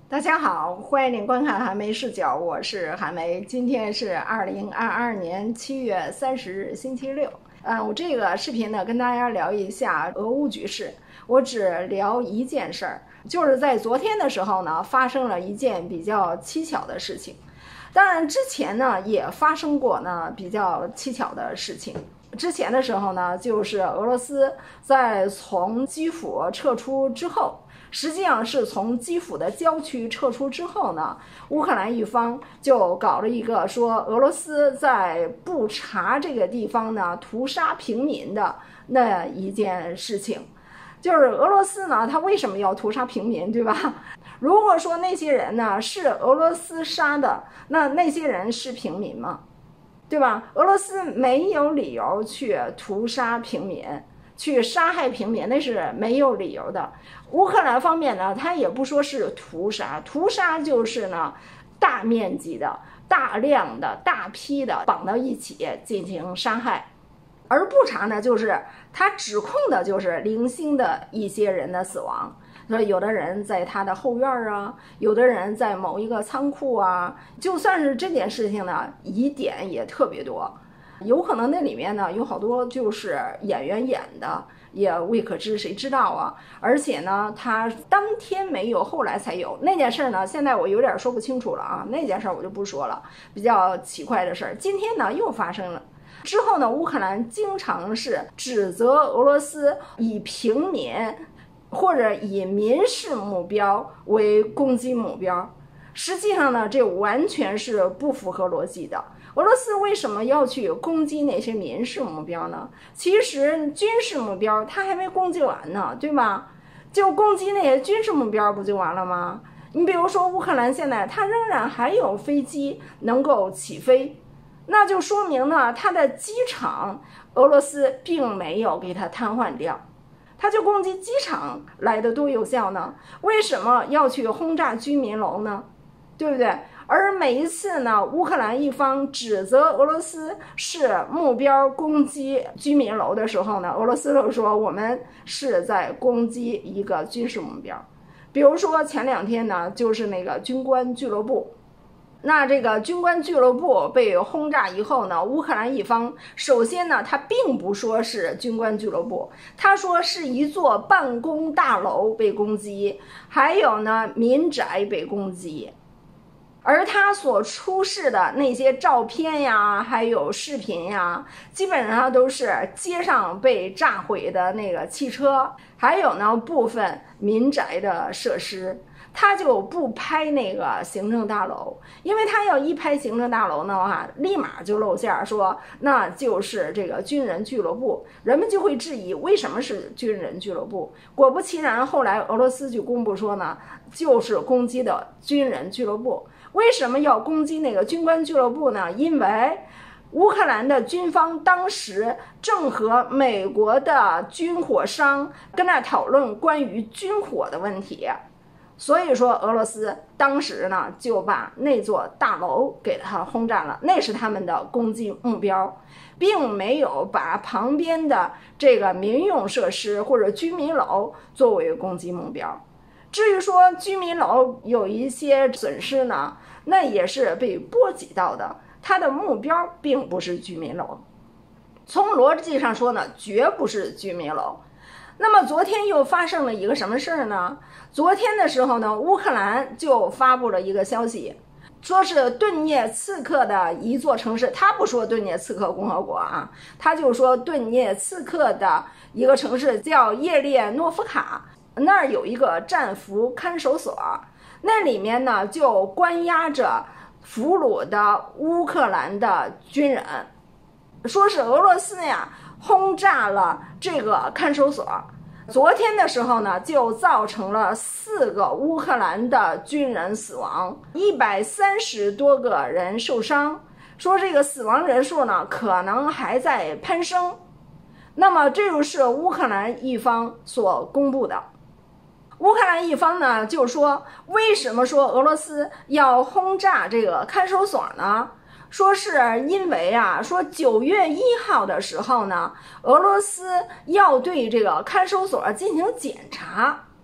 大家好，欢迎您观看韩梅视角，我是韩梅。今天是2022年7月30日，星期六。我这个视频呢，跟大家聊一下俄乌局势。我只聊一件事儿，就是在昨天的时候呢，发生了一件比较蹊跷的事情。当然，之前呢也发生过呢比较蹊跷的事情。之前的时候呢，就是俄罗斯在从基辅撤出之后，实际上是从基辅的郊区撤出之后呢，乌克兰一方就搞了一个说俄罗斯在布查这个地方呢屠杀平民的那一件事情。就是俄罗斯呢，他为什么要屠杀平民，对吧？如果说那些人呢是俄罗斯杀的，那些人是平民吗？对吧？俄罗斯没有理由去屠杀平民，去杀害平民，那是没有理由的。乌克兰方面呢，他也不说是屠杀，屠杀就是呢大面积的、大量的、大批的绑到一起进行杀害。而布查呢，就是他指控的就是零星的一些人的死亡，说有的人在他的后院啊，有的人在某一个仓库啊，就算是这件事情呢，疑点也特别多，有可能那里面呢有好多就是演员演的，也未可知，谁知道啊？而且呢，他当天没有，后来才有那件事呢。现在我有点说不清楚了啊，那件事我就不说了，比较奇怪的事。今天呢又发生了。之后呢，乌克兰经常是指责俄罗斯以平民或者以民事目标为攻击目标。实际上呢，这完全是不符合逻辑的。俄罗斯为什么要去攻击那些民事目标呢？其实军事目标它还没攻击完呢，对吧？就攻击那些军事目标不就完了吗？你比如说乌克兰现在它仍然还有飞机能够起飞，那就说明呢，它的机场俄罗斯并没有给它瘫痪掉，它就攻击机场来的多有效呢？为什么要去轰炸居民楼呢？对不对？而每一次呢，乌克兰一方指责俄罗斯是目标攻击居民楼的时候呢，俄罗斯就说我们是在攻击一个军事目标。比如说前两天呢，就是那个军官俱乐部。那这个军官俱乐部被轰炸以后呢，乌克兰一方首先呢，他并不说是军官俱乐部，他说是一座办公大楼被攻击，还有呢民宅被攻击。而他所出示的那些照片呀，还有视频呀，基本上都是街上被炸毁的那个汽车，还有呢部分民宅的设施。他就不拍那个行政大楼，因为他要一拍行政大楼的话，立马就露馅说那就是这个军人俱乐部，人们就会质疑为什么是军人俱乐部。果不其然，后来俄罗斯就公布说呢，就是攻击的军人俱乐部。为什么要攻击那个军官俱乐部呢？因为乌克兰的军方当时正和美国的军火商跟那讨论关于军火的问题。所以说俄罗斯当时呢就把那座大楼给它轰炸了，那是他们的攻击目标，并没有把旁边的这个民用设施或者居民楼作为攻击目标。至于说居民楼有一些损失呢，那也是被波及到的，它的目标并不是居民楼，从逻辑上说呢，绝不是居民楼。那么昨天又发生了一个什么事儿呢？昨天的时候呢，乌克兰就发布了一个消息，说是顿涅茨克的一座城市，他不说顿涅茨克共和国啊，他就说顿涅茨克的一个城市叫叶列诺夫卡，那儿有一个战俘看守所，那里面呢就关押着俘虏的乌克兰的军人，说是俄罗斯呀轰炸了这个看守所。昨天的时候呢，就造成了4个乌克兰的军人死亡，130多个人受伤，说这个死亡人数呢可能还在攀升。那么这就是乌克兰一方所公布的。乌克兰一方呢就说，为什么说俄罗斯要轰炸这个看守所呢？说是因为啊，说9月1号的时候呢，俄罗斯要对这个看守所进行检查，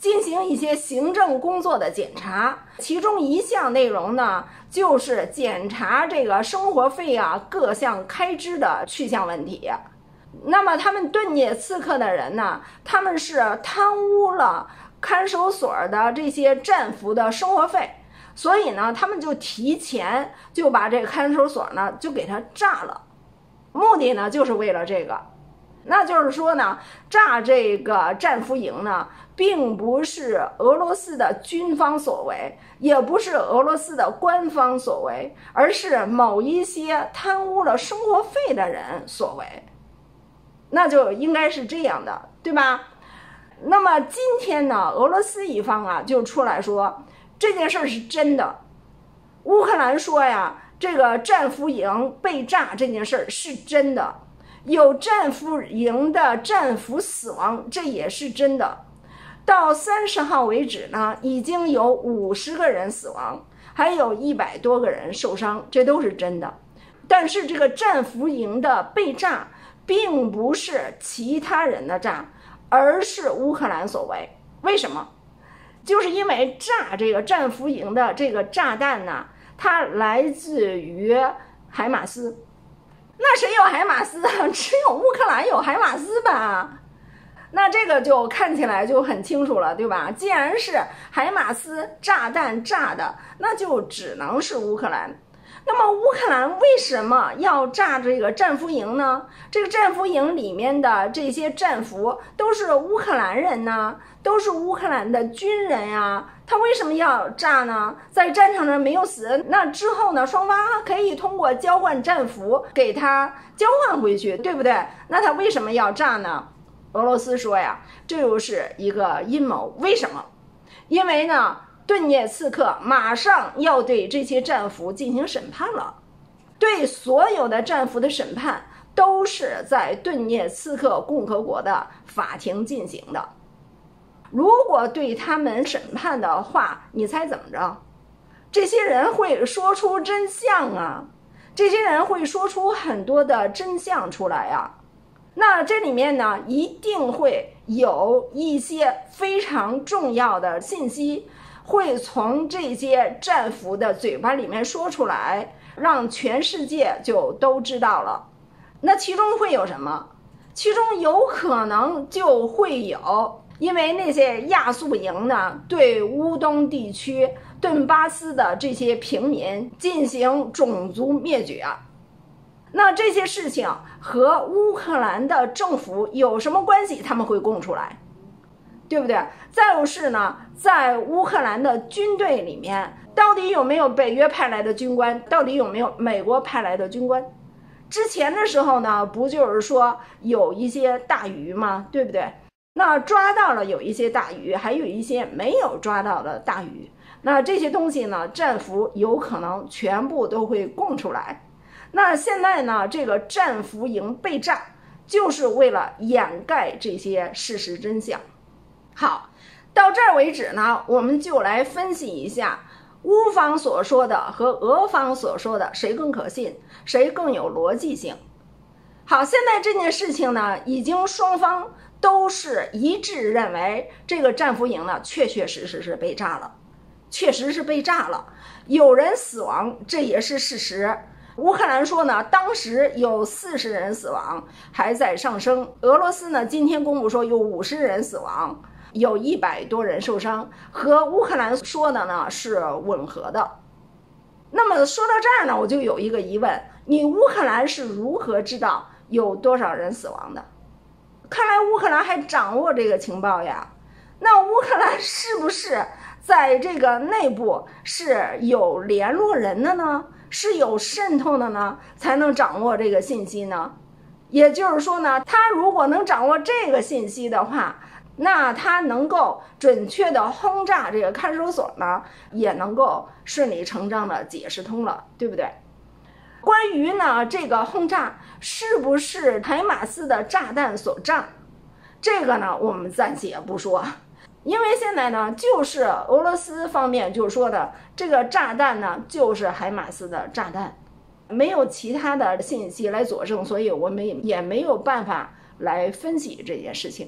进行一些行政工作的检查，其中一项内容呢，就是检查这个生活费啊各项开支的去向问题。那么他们顿涅茨克的人呢，他们是贪污了看守所的这些战俘的生活费，所以呢，他们就提前就把这个看守所呢就给它炸了，目的呢就是为了这个。那就是说呢，炸这个战俘营呢，并不是俄罗斯的军方所为，也不是俄罗斯的官方所为，而是某一些贪污了生活费的人所为。那就应该是这样的，对吧？那么今天呢，俄罗斯一方啊就出来说这件事是真的。乌克兰说呀，这个战俘营被炸这件事是真的，有战俘营的战俘死亡，这也是真的。到30号为止呢，已经有50个人死亡，还有100多个人受伤，这都是真的。但是这个战俘营的被炸并不是其他人的炸，而是乌克兰所为。为什么？就是因为炸这个战俘营的这个炸弹呢，它来自于海马斯。那谁有海马斯啊？只有乌克兰有海马斯吧？那这个就看起来就很清楚了，对吧？既然是海马斯炸弹炸的，那就只能是乌克兰。那么乌克兰为什么要炸这个战俘营呢？这个战俘营里面的这些战俘都是乌克兰人呢，都是乌克兰的军人呀，他为什么要炸呢？在战场上没有死，那之后呢，双方可以通过交换战俘给他交换回去，对不对？那他为什么要炸呢？俄罗斯说呀，这就是一个阴谋。为什么？因为呢，顿涅茨克马上要对这些战俘进行审判了，对所有的战俘的审判都是在顿涅茨克共和国的法庭进行的。如果对他们审判的话，你猜怎么着？这些人会说出真相啊，这些人会说出很多的真相出来啊。那这里面呢，一定会有一些非常重要的信息会从这些战俘的嘴巴里面说出来，让全世界就都知道了。那其中会有什么？其中有可能就会有，因为那些亚速营呢，对乌东地区顿巴斯的这些平民进行种族灭绝。那这些事情和乌克兰的政府有什么关系？他们会供出来，对不对？再有是呢，在乌克兰的军队里面，到底有没有北约派来的军官？到底有没有美国派来的军官？之前的时候呢，不就是说有一些大鱼吗？对不对？那抓到了有一些大鱼，还有一些没有抓到的大鱼。那这些东西呢，战俘有可能全部都会供出来。那现在呢，这个战俘营被炸，就是为了掩盖这些事实真相。好，到这儿为止呢，我们就来分析一下乌方所说的和俄方所说的谁更可信，谁更有逻辑性。好，现在这件事情呢，已经双方都是一致认为这个战俘营呢，确确实实是被炸了，确实是被炸了，有人死亡，这也是事实。乌克兰说呢，当时有40人死亡，还在上升。俄罗斯呢，今天公布说有50人死亡，有100多人受伤，和乌克兰说的呢是吻合的。那么说到这儿呢，我就有一个疑问，你乌克兰是如何知道有多少人死亡的？看来乌克兰还掌握这个情报呀。那乌克兰是不是在这个内部是有联络人的呢？是有渗透的呢，才能掌握这个信息呢？也就是说呢，他如果能掌握这个信息的话，那他能够准确的轰炸这个看守所呢，也能够顺理成章的解释通了，对不对？关于呢这个轰炸是不是海马斯的炸弹所炸，这个呢我们暂且不说，因为现在呢就是俄罗斯方面就说的这个炸弹呢就是海马斯的炸弹，没有其他的信息来佐证，所以我们也没有办法来分析这件事情。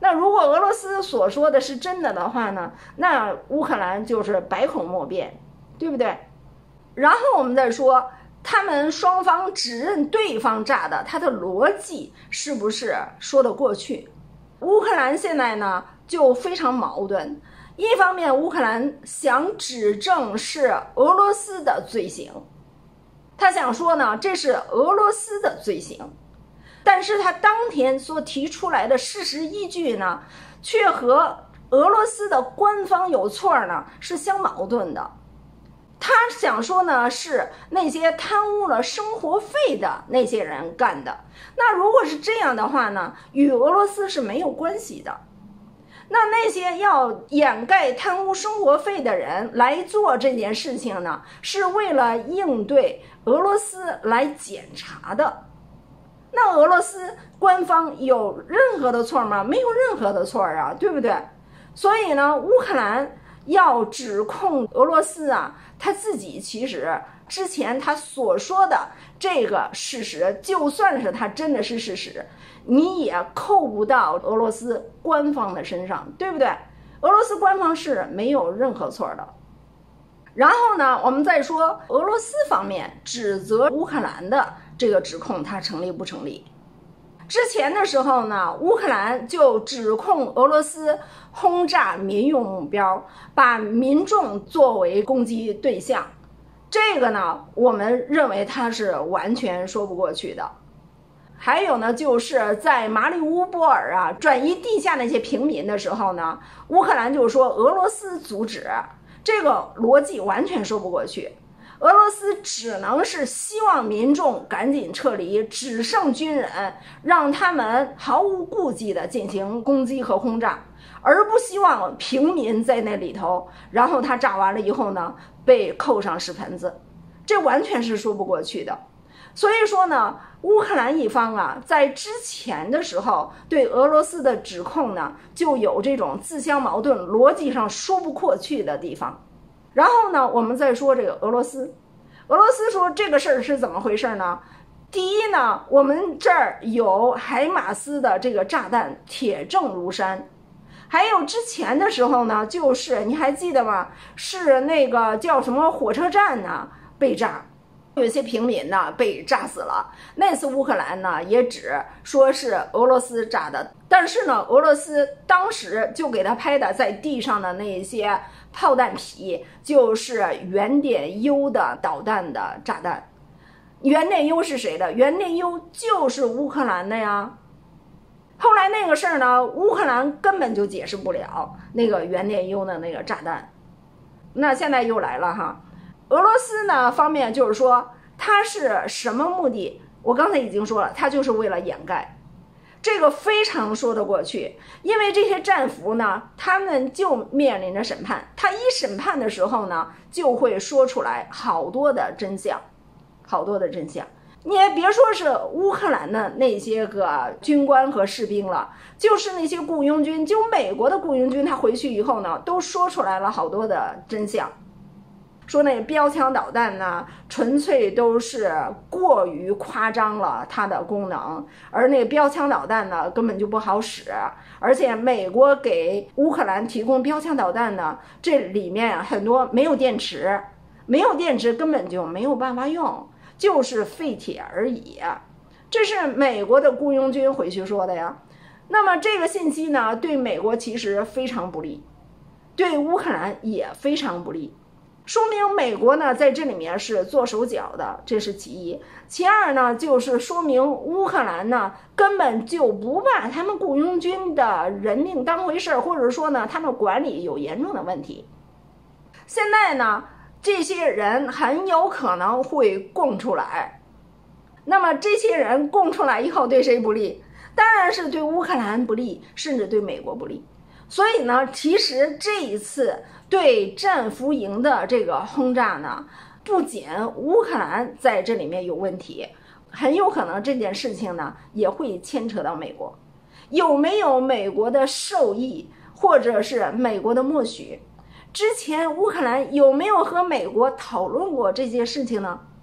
那如果俄罗斯所说的是真的的话呢，那乌克兰就是百口莫辩，对不对？然后我们再说，他们双方指认对方炸的，他的逻辑是不是说得过去？乌克兰现在呢就非常矛盾，一方面乌克兰想指证是俄罗斯的罪行，他想说呢这是俄罗斯的罪行，但是他当天所提出来的事实依据呢，却和俄罗斯的官方有错呢是相矛盾的。他想说呢是那些贪污了生活费的那些人干的，那如果是这样的话呢，与俄罗斯是没有关系的。那些要掩盖贪污生活费的人来做这件事情呢，是为了应对俄罗斯来检查的。那俄罗斯官方有任何的错吗？没有任何的错啊，对不对？所以呢，乌克兰要指控俄罗斯啊，他自己其实之前他所说的这个事实，就算是他真的是事实，你也扣不到俄罗斯官方的身上，对不对？俄罗斯官方是没有任何错的。然后呢，我们再说俄罗斯方面指责乌克兰的这个指控，它成立不成立？之前的时候呢，乌克兰就指控俄罗斯轰炸民用目标，把民众作为攻击对象。这个呢，我们认为它是完全说不过去的。还有呢，就是在马里乌波尔啊转移地下那些平民的时候呢，乌克兰就说俄罗斯阻止，这个逻辑完全说不过去。俄罗斯只能是希望民众赶紧撤离，只剩军人，让他们毫无顾忌地进行攻击和轰炸，而不希望平民在那里头，然后他炸完了以后呢，被扣上屎盆子，这完全是说不过去的。所以说呢，乌克兰一方啊，在之前的时候对俄罗斯的指控呢，就有这种自相矛盾、逻辑上说不过去的地方。然后呢，我们再说这个俄罗斯说这个事儿是怎么回事呢？第一呢，我们这儿有海马斯的这个炸弹铁证如山，还有之前的时候呢，就是你还记得吗？是那个叫什么火车站呢被炸，有些平民呢被炸死了。那次乌克兰呢也只说是俄罗斯炸的，但是呢，俄罗斯当时就给他拍的在地上的那些炮弹皮，就是原点 U 的导弹的炸弹。原点 U 是谁的？原点 U 就是乌克兰的呀。后来那个事儿呢，乌克兰根本就解释不了那个原点 U 的那个炸弹。那现在又来了哈，俄罗斯呢方面就是说它是什么目的？我刚才已经说了，它就是为了掩盖。这个非常说得过去，因为这些战俘呢，他们就面临着审判，他一审判的时候呢，就会说出来好多的真相，好多的真相。你也别说是乌克兰的那些个军官和士兵了，就是那些雇佣军，就美国的雇佣军，他回去以后呢，都说出来了好多的真相。说那标枪导弹呢，纯粹都是过于夸张了它的功能，而那个标枪导弹呢根本就不好使，而且美国给乌克兰提供标枪导弹呢，这里面很多没有电池，没有电池根本就没有办法用，就是废铁而已。这是美国的雇佣军回去说的呀。那么这个信息呢，对美国其实非常不利，对乌克兰也非常不利。说明美国呢在这里面是做手脚的，这是其一。其二呢，就是说明乌克兰呢根本就不把他们雇佣军的人命当回事，或者说呢他们管理有严重的问题。现在呢这些人很有可能会供出来，那么这些人供出来以后对谁不利？当然是对乌克兰不利，甚至对美国不利。所以呢，其实这一次对战俘营的这个轰炸呢，不仅乌克兰在这里面有问题，很有可能这件事情呢也会牵扯到美国。有没有美国的授意，或者是美国的默许？之前乌克兰有没有和美国讨论过这件事情呢？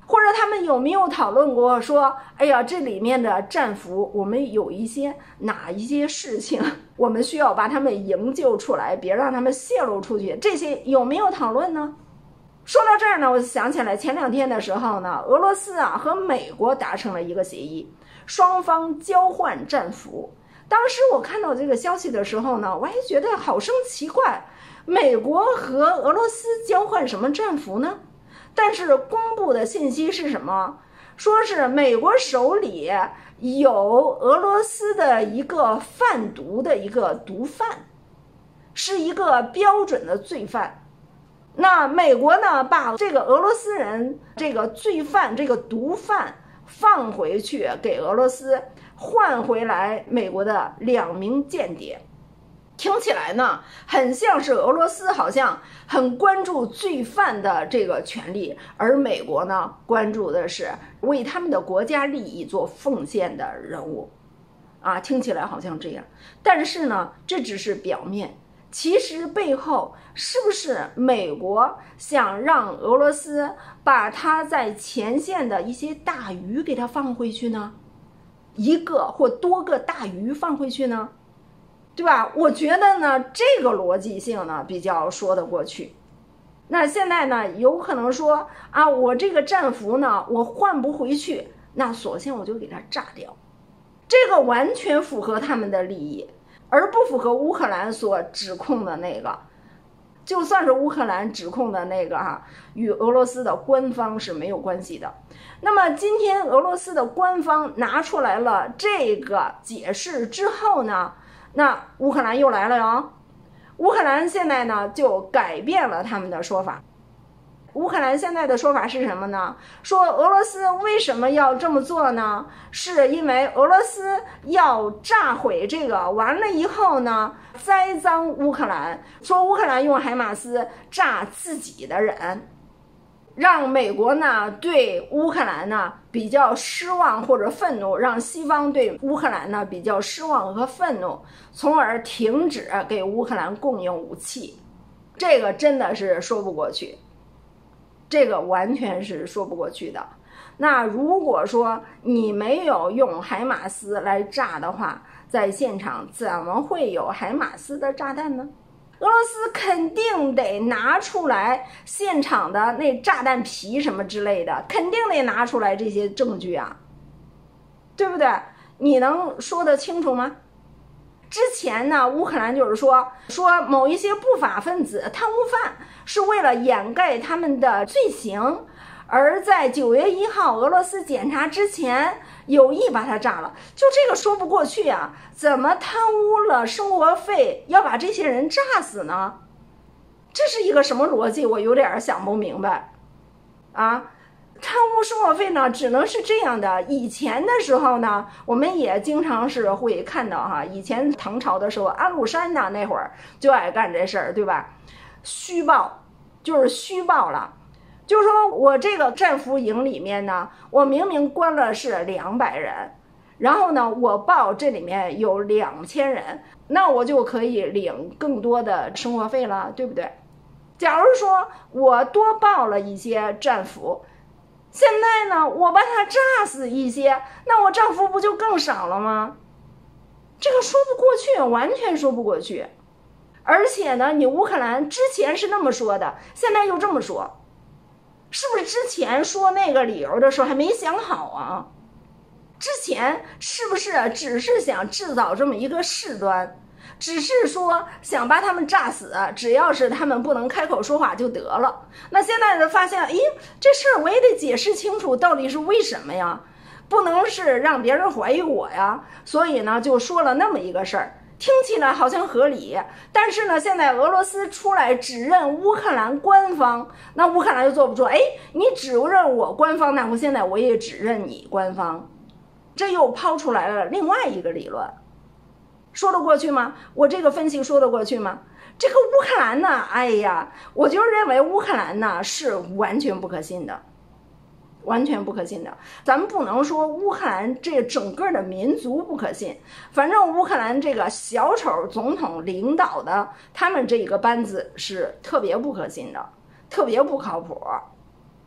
或者他们有没有讨论过说，哎呀，这里面的战俘，我们有哪一些事情，我们需要把他们营救出来，别让他们泄露出去，这些有没有讨论呢？说到这儿呢，我就想起来前2天的时候呢，俄罗斯和美国达成了一个协议，双方交换战俘。当时我看到这个消息的时候呢，我还觉得好生奇怪，美国和俄罗斯交换什么战俘呢？但是公布的信息是什么？说是美国手里有俄罗斯的一个贩毒的一个毒贩，是一个标准的罪犯。那美国呢，把这个俄罗斯人这个罪犯这个毒贩放回去给俄罗斯，换回来美国的2名间谍。听起来呢，很像是俄罗斯好像很关注罪犯的这个权利，而美国呢，关注的是为他们的国家利益做奉献的人物，听起来好像这样。但是呢，这只是表面，其实背后是不是美国想让俄罗斯把他在前线的一些大鱼给他放回去呢？一个或多个大鱼放回去呢？对吧？我觉得呢，这个逻辑性呢比较说得过去。那现在呢，有可能说我这个战俘呢，我换不回去，那索性我就给它炸掉。这个完全符合他们的利益，而不符合乌克兰所指控的那个。就算是乌克兰指控的那个与俄罗斯的官方是没有关系的。那么今天俄罗斯的官方拿出来了这个解释之后呢，那乌克兰又来了哟。乌克兰现在呢就改变了他们的说法。乌克兰现在的说法是什么呢？说俄罗斯为什么要这么做呢？是因为俄罗斯要炸毁这个，完了以后呢，栽赃乌克兰，说乌克兰用海马斯炸自己的人，让美国呢对乌克兰呢比较失望或者愤怒，让西方对乌克兰呢比较失望和愤怒，从而停止给乌克兰供应武器。这个真的是说不过去。这个完全是说不过去的。那如果说你没有用海马斯来炸的话，在现场怎么会有海马斯的炸弹呢？俄罗斯肯定得拿出来现场的那炸弹皮什么之类的，肯定得拿出来这些证据啊，对不对？你能说得清楚吗？之前呢，乌克兰就是说某一些不法分子、贪污犯是为了掩盖他们的罪行，而在9月1号俄罗斯检查之前有意把它炸了。就这个说不过去啊，怎么贪污了生活费要把这些人炸死呢？这是一个什么逻辑？我有点想不明白啊。贪污生活费呢，只能是这样的。以前的时候呢，我们也经常是会看到以前唐朝的时候，安禄山呢那会儿就爱干这事儿，对吧？虚报，就是虚报了，就是说我这个战俘营里面呢，我明明关了是200人，然后呢，我报这里面有2000人，那我就可以领更多的生活费了，对不对？假如说我多报了一些战俘，现在呢，我把他炸死一些，那我战俘不就更少了吗？这个说不过去，完全说不过去。而且呢，你乌克兰之前是那么说的，现在又这么说，是不是之前说那个理由的时候还没想好啊？之前是不是只是想制造这么一个事端？只是说想把他们炸死，只要是他们不能开口说话就得了。那现在发现，这事儿我也得解释清楚，到底是为什么呀？不能是让别人怀疑我呀。所以呢，就说了那么一个事儿，听起来好像合理。但是呢，现在俄罗斯出来指认乌克兰官方，那乌克兰就坐不住，你指认我官方，那我现在我也指认你官方，这又抛出来了另外一个理论。说得过去吗？我这个分析说得过去吗？这个乌克兰呢，我就认为乌克兰呢是完全不可信的，完全不可信的。咱们不能说乌克兰这整个的民族不可信，反正乌克兰这个小丑总统领导的他们这个班子是特别不可信的，特别不靠谱。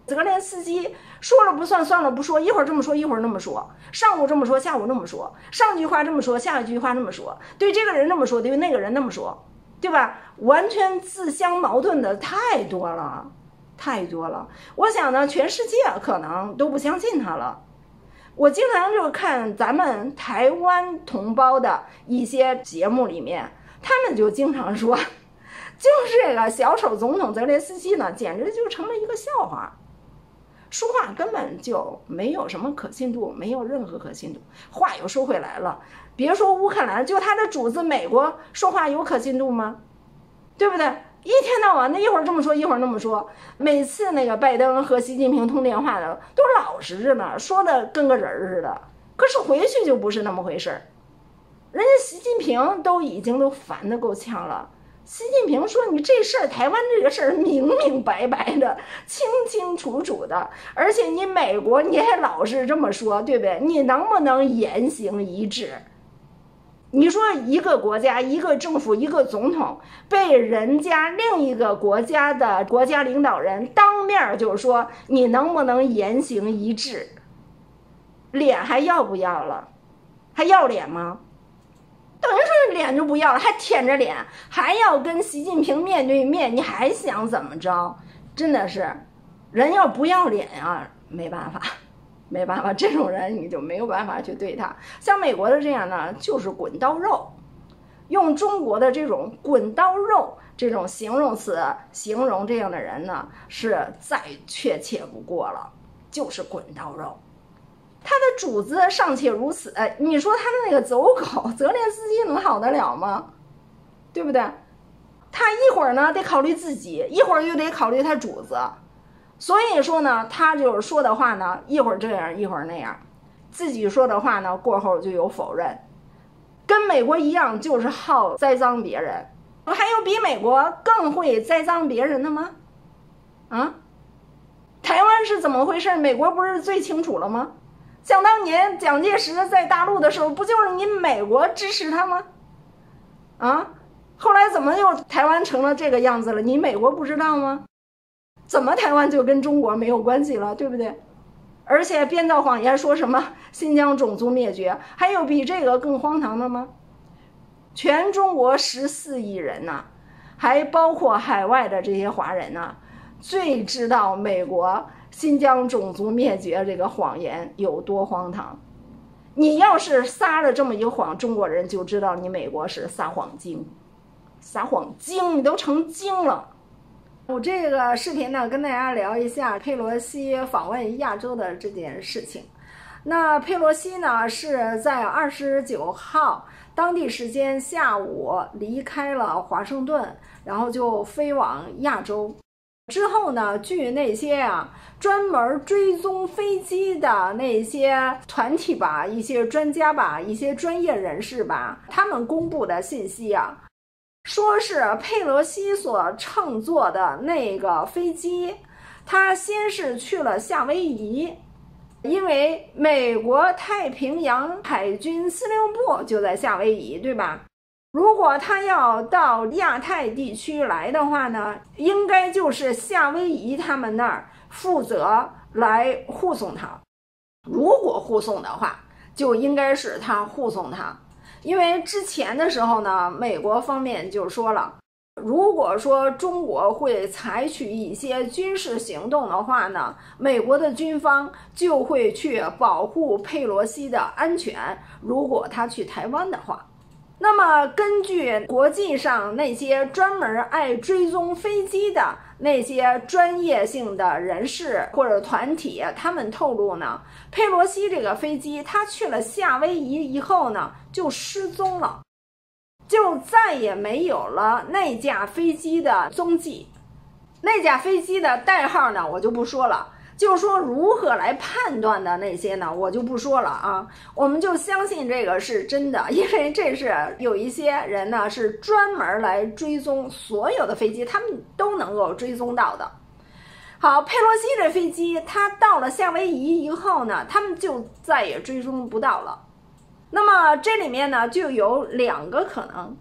泽连斯基说了不算，算了不说，一会儿这么说，一会儿那么说，上午这么说，下午那么说，上句话这么说，下一句话那么说，对这个人那么说，对那个人那么说，对吧？完全自相矛盾的太多了，太多了。我想呢，全世界可能都不相信他了。我经常就看咱们台湾同胞的一些节目里面，他们就经常说，就是这个小丑总统泽连斯基呢，简直就成了一个笑话。说话根本就没有什么可信度，没有任何可信度。话又说回来了，别说乌克兰，就他的主子美国说话有可信度吗？对不对？一天到晚的一会儿这么说，一会儿那么说。每次那个拜登和习近平通电话的都老实着呢，说的跟个人似的。可是回去就不是那么回事儿。人家习近平都已经都烦得够呛了。习近平说：“你这事儿，台湾这个事儿明明白白的、清清楚楚的，而且你美国你还老是这么说，对不对？你能不能言行一致？你说一个国家、一个政府、一个总统被人家另一个国家的国家领导人当面就说，你能不能言行一致？脸还要不要了？还要脸吗？”等于说脸就不要了，还舔着脸，还要跟习近平面对面，你还想怎么着？真的是，人要不要脸啊，没办法，没办法，这种人你就没有办法去对他。像美国的这样呢，就是滚刀肉，用中国的这种滚刀肉这种形容词形容这样的人呢，是再确切不过了，就是滚刀肉。他的主子尚且如此，你说他的那个走狗泽连斯基能好得了吗？对不对？他一会儿呢得考虑自己，一会儿又得考虑他主子，所以说呢，他就是说的话呢，一会儿这样，一会儿那样，自己说的话呢，过后就有否认，跟美国一样，就是好栽赃别人。还有比美国更会栽赃别人的吗？啊？台湾是怎么回事？美国不是最清楚了吗？想当年蒋介石在大陆的时候，不就是你美国支持他吗？啊，后来怎么又台湾成了这个样子了？你美国不知道吗？怎么台湾就跟中国没有关系了，对不对？而且编造谎言说什么新疆种族灭绝，还有比这个更荒唐的吗？全中国14亿人呢，还包括海外的这些华人呢，最知道美国新疆种族灭绝这个谎言有多荒唐。你要是撒了这么一个谎，中国人就知道你美国是撒谎精，撒谎精，你都成精了。我这个视频呢，跟大家聊一下佩洛西访问亚洲的这件事情。那佩洛西呢，是在29号当地时间下午离开了华盛顿，然后就飞往亚洲。之后呢，据那些专门追踪飞机的那些团体吧、一些专家吧、一些专业人士吧，他们公布的信息说是佩洛西所乘坐的那个飞机，他先是去了夏威夷，因为美国太平洋海军司令部就在夏威夷，对吧？如果他要到亚太地区来的话呢，应该就是夏威夷他们那儿负责来护送他。如果护送的话，就应该是他护送他。因为之前的时候呢，美国方面就说了，如果说中国会采取一些军事行动的话呢，美国的军方就会去保护佩洛西的安全，如果他去台湾的话。那么根据国际上那些专门爱追踪飞机的那些专业性的人士或者团体，他们透露呢，佩洛西这个飞机他去了夏威夷以后呢，就失踪了，就再也没有了那架飞机的踪迹。那架飞机的代号呢，我就不说了，就说如何来判断的那些呢，我就不说了啊。我们就相信这个是真的，因为这是有一些人呢是专门来追踪所有的飞机，他们都能够追踪到的。好，佩洛西这飞机他到了夏威夷以后呢，他们就再也追踪不到了。那么这里面呢就有2个可能，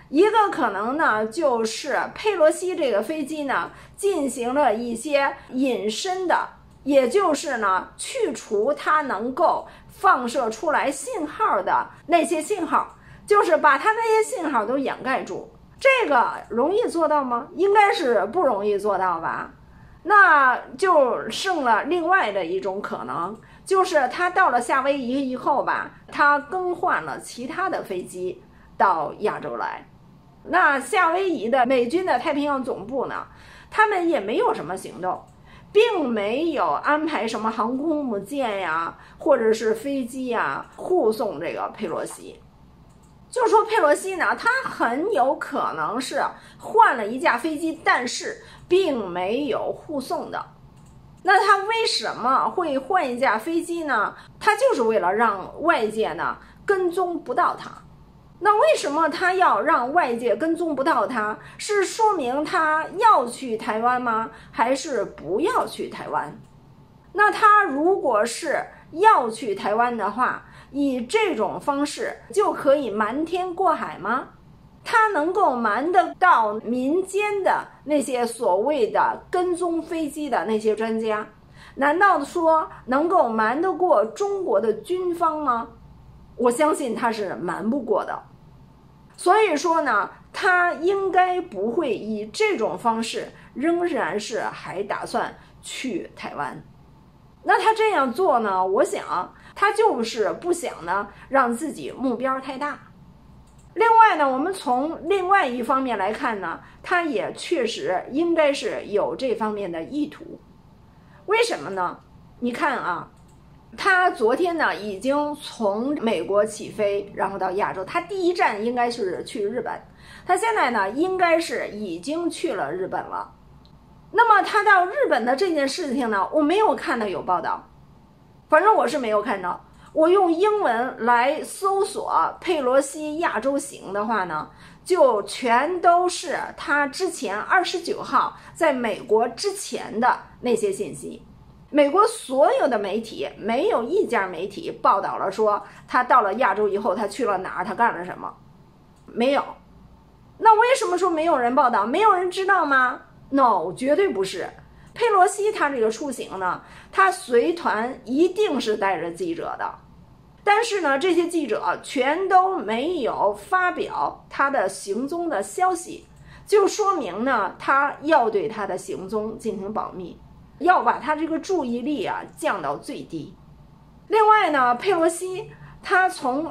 一个可能呢，就是佩洛西这个飞机呢进行了一些隐身的，也就是呢去除它能够放射出来信号的那些信号，就是把它那些信号都掩盖住。这个容易做到吗？应该是不容易做到吧。那就剩了另外的一种可能，就是他到了夏威夷以后吧，他更换了其他的飞机到亚洲来。那夏威夷的美军的太平洋总部呢，他们也没有什么行动，并没有安排什么航空母舰呀，或者是飞机呀护送这个佩洛西。就说佩洛西呢，他很有可能是换了一架飞机，但是并没有护送的。那他为什么会换一架飞机呢？他就是为了让外界呢跟踪不到他。那为什么他要让外界跟踪不到他？是说明他要去台湾吗？还是不要去台湾？那他如果是要去台湾的话，以这种方式就可以瞒天过海吗？他能够瞒得到民间的那些所谓的跟踪飞机的那些专家？难道说能够瞒得过中国的军方吗？我相信他是瞒不过的。所以说呢，他应该不会以这种方式，仍然是还打算去台湾。那他这样做呢，我想他就是不想呢让自己目标太大。另外呢，我们从另外一方面来看呢，他也确实应该是有这方面的意图。为什么呢？你看啊，他昨天呢已经从美国起飞，然后到亚洲，他第一站应该是去日本，他现在呢应该是已经去了日本了。那么他到日本的这件事情呢，我没有看到有报道，反正我是没有看到。我用英文来搜索佩洛西亚洲行的话呢，就全都是他之前29号在美国之前的那些信息。美国所有的媒体没有一家媒体报道了说他到了亚洲以后他去了哪儿，他干了什么，没有。那为什么说没有人报道？没有人知道吗？ No， 绝对不是。佩洛西他这个出行呢，他随团一定是带着记者的，但是呢这些记者全都没有发表他的行踪的消息，就说明呢他要对他的行踪进行保密，要把他这个注意力啊降到最低。另外呢，佩洛西他从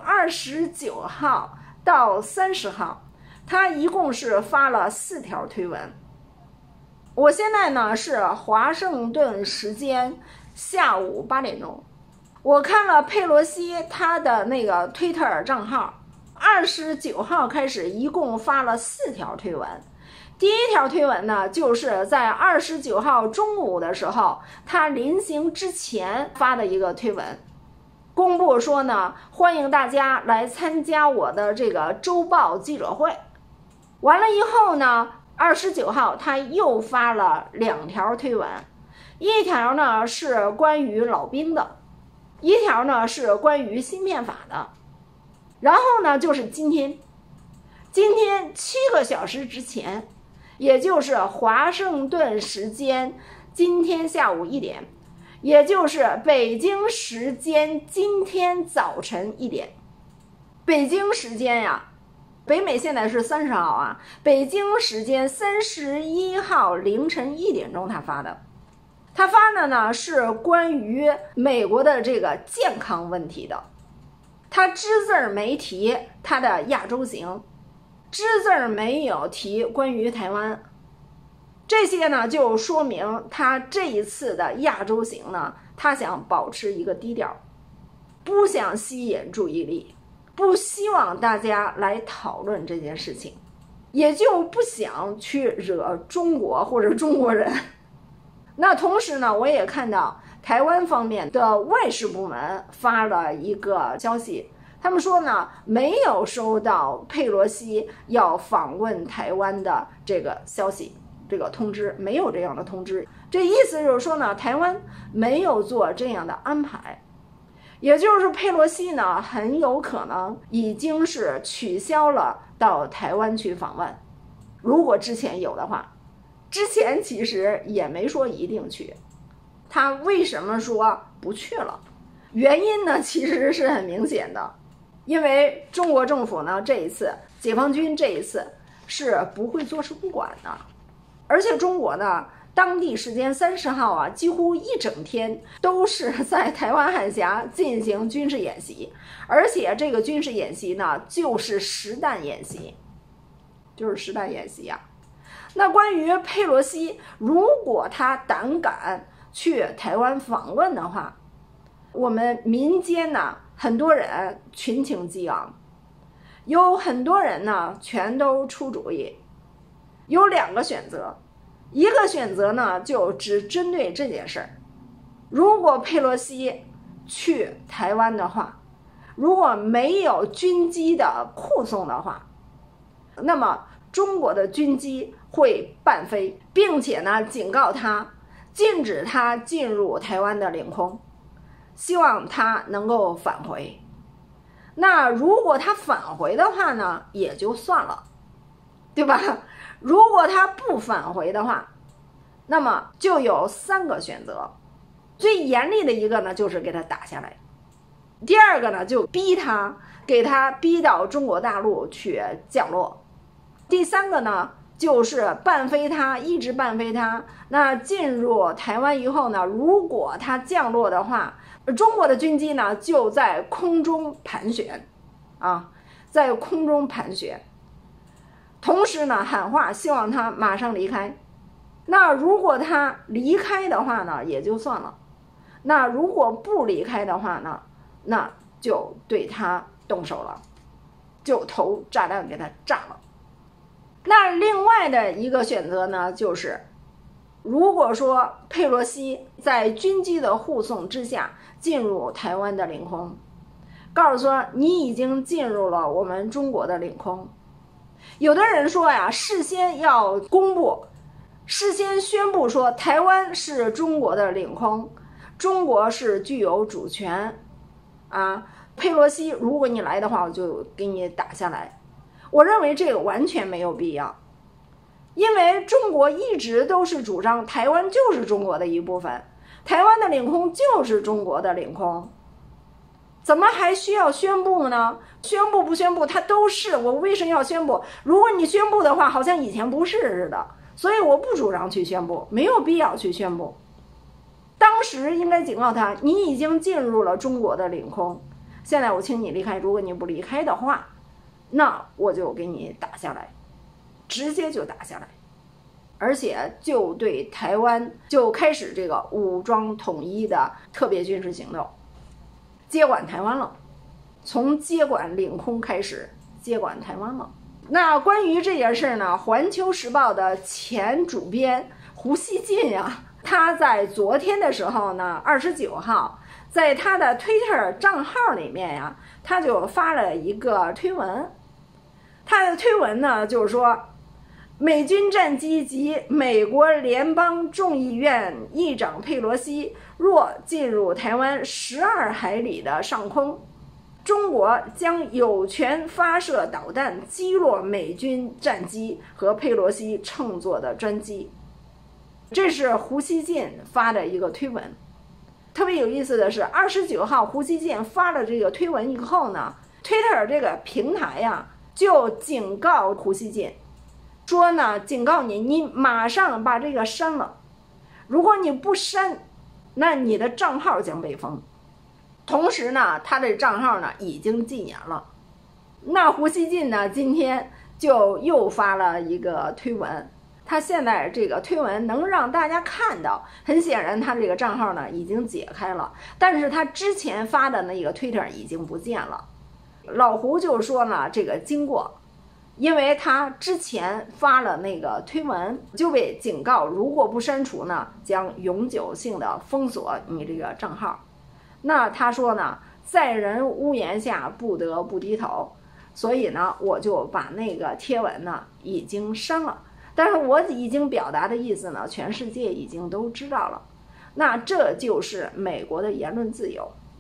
29号到30号，他一共是发了4条推文。我现在呢是华盛顿时间下午8点钟，我看了佩洛西他的那个推特账号，29号开始一共发了4条推文。第一条推文呢，就是在29号中午的时候，他临行之前发的一个推文，公布说呢，欢迎大家来参加我的这个周报记者会。完了以后呢，29号他又发了2条推文，一条呢是关于老兵的，一条呢是关于芯片法的。然后呢就是今天7个小时之前，也就是华盛顿时间今天下午1点，也就是北京时间今天早晨1点。北京时间呀，北美现在是30号啊，北京时间31号凌晨1点钟他发的。他发的呢是关于美国的这个健康问题的，他只字没提他的亚洲行，只字没有提关于台湾。这些呢就说明他这一次的亚洲行呢，他想保持一个低调，不想吸引注意力，不希望大家来讨论这件事情，也就不想去惹中国或者中国人。那同时呢，我也看到台湾方面的外事部门发了一个消息，他们说呢，没有收到佩洛西要访问台湾的这个消息，这个通知，没有这样的通知。这意思就是说呢，台湾没有做这样的安排。 也就是佩洛西呢，很有可能已经是取消了到台湾去访问。如果之前有的话，之前其实也没说一定去。他为什么说不去了？原因呢，其实是很明显的，因为中国政府呢，这一次解放军这一次是不会坐视不管的，而且中国呢，当地时间30号啊，几乎一整天都是在台湾海峡进行军事演习，而且这个军事演习呢，就是实弹演习，那关于佩洛西，如果他胆敢去台湾访问的话，我们民间呢，很多人群情激昂，有很多人呢全都出主意，有2个选择。一个选择呢，就只针对这件事儿。如果佩洛西去台湾的话，如果没有军机的护送的话，那么中国的军机会伴飞，并且呢，警告他，禁止他进入台湾的领空，希望他能够返回。那如果他返回的话呢，也就算了，对吧？如果他不返回的话，那么就有3个选择。最严厉的一个呢，就是给他打下来；第二个呢，就给他逼到中国大陆去降落；第3个呢，就是伴飞他，一直伴飞他。那进入台湾以后呢，如果他降落的话，中国的军机呢就在空中盘旋，在空中盘旋，同时呢喊话，希望他马上离开。那如果他离开的话呢，也就算了；那如果不离开的话呢，那就对他动手了，就投炸弹给他炸了。那另外的一个选择呢，就是如果说佩洛西在军机的护送之下进入台湾的领空，告诉说你已经进入了我们中国的领空。有的人说呀，事先要公布，事先宣布说台湾是中国的领空，中国是具有主权佩洛西如果你来的话，我就给你打下来。我认为这个完全没有必要，因为中国一直都是主张台湾就是中国的一部分，台湾的领空就是中国的领空，怎么还需要宣布呢？宣布不宣布它都是，我为什么要宣布？如果你宣布的话，好像以前不是似的，所以我不主张去宣布，没有必要去宣布。当时应该警告他，你已经进入了中国的领空，现在我请你离开，如果你不离开的话，那我就给你打下来，直接就打下来，而且就对台湾就开始这个武装统一的特别军事行动，接管台湾了，从接管领空开始接管台湾了。那关于这件事呢，《环球时报》的前主编胡锡进他在昨天的时候呢，29号，在他的 Twitter 账号里面他就发了一个推文。他的推文呢，就是说，美军战机及美国联邦众议院议长佩洛西若进入台湾12海里的上空，中国将有权发射导弹击落美军战机和佩洛西乘坐的专机。这是胡锡进发的一个推文。特别有意思的是，29号胡锡进发了这个推文以后呢，Twitter 这个平台就警告胡锡进说呢，警告你马上把这个删了，如果你不删，那你的账号将被封。同时呢，他的账号呢已经禁言了。那胡锡进呢，今天就又发了一个推文，他现在这个推文能让大家看到，很显然他这个账号呢已经解开了，但是他之前发的那个 Twitter 已经不见了。老胡就说呢，这个经过，因为他之前发了那个推文，就被警告，如果不删除呢，将永久性的封锁你这个账号。那他说呢，在人屋檐下不得不低头，所以呢，我就把那个贴文呢已经删了。但是我已经表达的意思呢，全世界已经都知道了。那这就是美国的言论自由。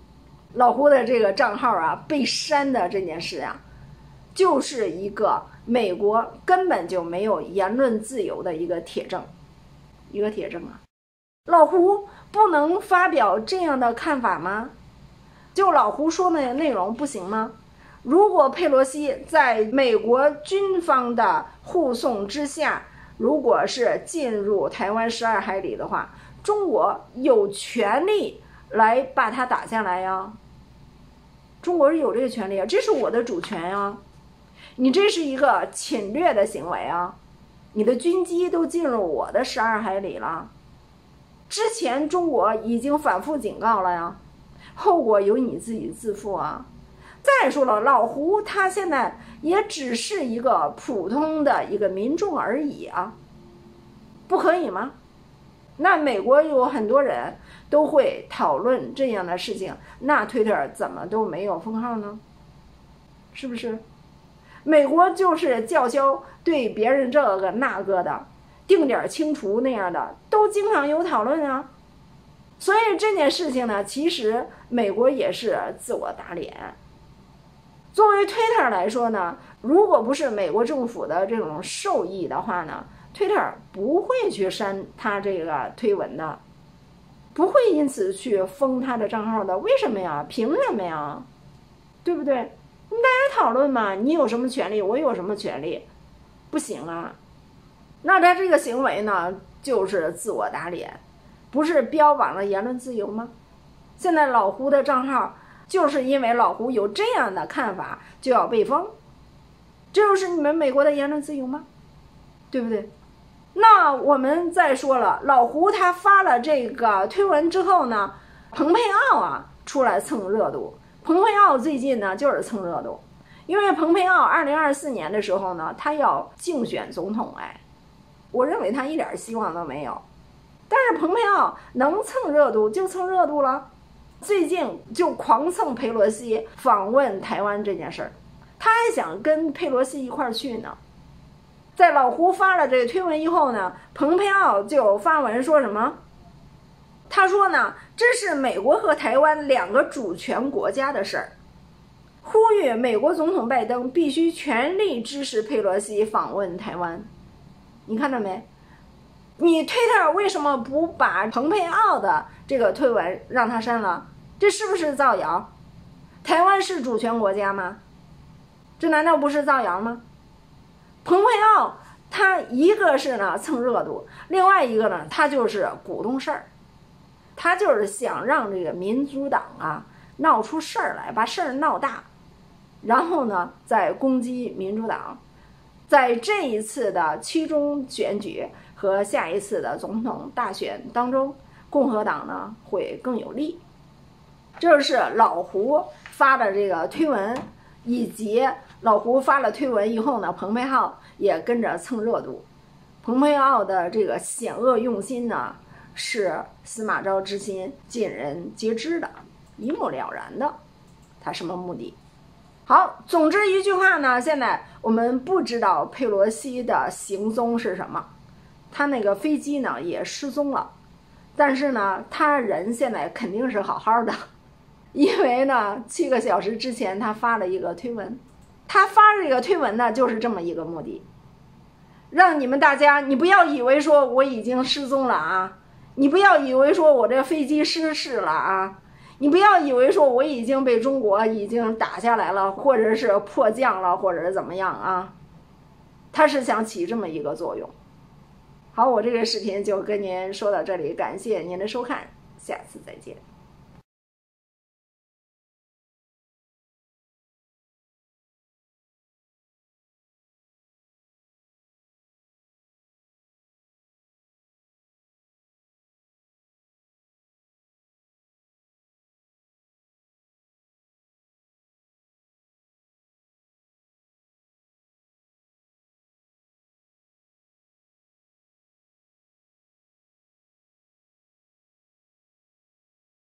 老胡的这个账号啊被删的这件事啊，就是一个美国根本就没有言论自由的一个铁证，啊。老胡不能发表这样的看法吗？就老胡说的内容不行吗？如果佩洛西在美国军方的护送之下，如果是进入台湾12海里的话，中国有权利来把它打下来呀。中国是有这个权利啊，这是我的主权呀。你这是一个侵略的行为啊，你的军机都进入我的12海里了。之前中国已经反复警告了呀，后果由你自己自负啊。再说了，老胡他现在也只是一个普通的一个民众而已啊，不可以吗？那美国有很多人都会讨论这样的事情，那Twitter怎么都没有封号呢？是不是？美国就是叫嚣对别人这个那个的，定点清除那样的，都经常有讨论啊。所以这件事情呢，其实美国也是自我打脸。作为 Twitter 来说呢，如果不是美国政府的这种授意的话呢， Twitter 不会去删他这个推文的，不会因此去封他的账号的。为什么呀？凭什么呀？对不对？大家讨论嘛，你有什么权利，我有什么权利，不行啊。那他这个行为呢，就是自我打脸，不是标榜了言论自由吗？现在老胡的账号就是因为老胡有这样的看法就要被封，这就是你们美国的言论自由吗？对不对？那我们再说了，老胡他发了这个推文之后呢，蓬佩奥啊出来蹭热度。蓬佩奥最近呢就是蹭热度，因为蓬佩奥2024年的时候呢，他要竞选总统，我认为他一点希望都没有。但是蓬佩奥能蹭热度就蹭热度了，最近就狂蹭佩洛西访问台湾这件事儿，他还想跟佩洛西一块儿去呢。在老胡发了这个推文以后呢，蓬佩奥就发文说什么？他说呢，这是美国和台湾两个主权国家的事儿，呼吁美国总统拜登必须全力支持佩洛西访问台湾。你看到没？你Twitter为什么不把蓬佩奥的这个推文让他删了？这是不是造谣？台湾是主权国家吗？这难道不是造谣吗？蓬佩奥他一个是呢蹭热度，另外一个呢他就是鼓动事儿，他就是想让这个民主党啊闹出事儿来，把事儿闹大，然后呢再攻击民主党，在这一次的期中选举和下一次的总统大选当中，共和党呢会更有利。这是老胡发的这个推文，以及老胡发了推文以后呢，蓬佩奥也跟着蹭热度。蓬佩奥的这个险恶用心呢，是司马昭之心，尽人皆知的，一目了然的。他什么目的？好，总之一句话呢，现在我们不知道佩洛西的行踪是什么，他那个飞机呢也失踪了，但是呢，他人现在肯定是好好的，因为呢7个小时之前他发了一个推文，他发这个推文呢就是这么一个目的，让你们大家，你不要以为说我已经失踪了啊，你不要以为说我这飞机失事了啊，你不要以为说我已经被中国已经打下来了，或者是迫降了，或者是怎么样啊，他是想起这么一个作用。好，我这个视频就跟您说到这里，感谢您的收看，下次再见。